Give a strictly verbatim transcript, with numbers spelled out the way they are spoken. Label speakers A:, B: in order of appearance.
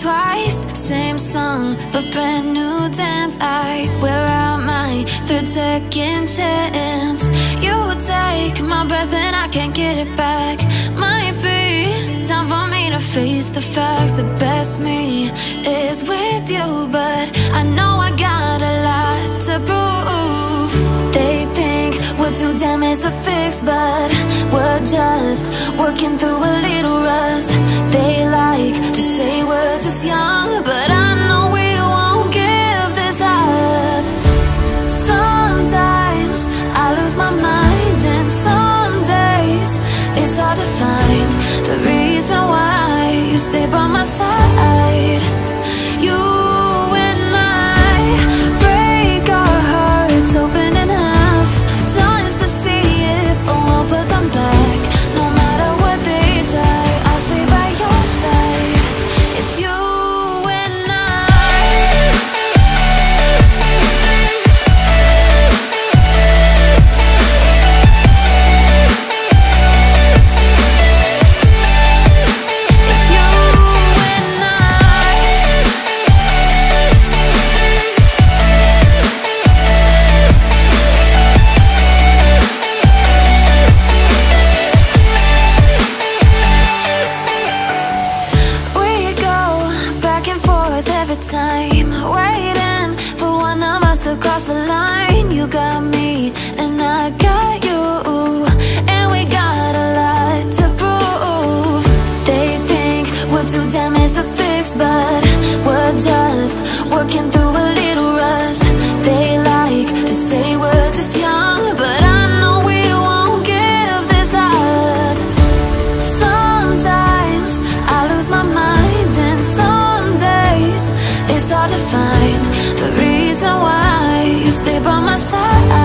A: twice, same song, but brand new dance. I wear out my third second chance. You take my breath and I can't get it back. Might be time for me to face the facts. The best me is with you, but I know I got a lot to prove. They think we're too damaged to fix, but we're just working through a little rust. They like to say we're just young, but I know we won't give this up. Sometimes I lose my mind, and some days it's hard to find the reason why you stay by my side. You and I break our hearts open in half, just to see if we'll put them back. No matter what they try, I'll stay by your side. It's you and I. It's you and I. We go back and forth every time, waiting for one of us to cross the line. You got me and I got you, and we got a lot to prove. They think we're too damaged to fix, but we're just working through a little rust. They like to say we're just young, but I know we won't give this up. Sometimes I lose my mind, and some days it's hard to find the reason why you stay by my side.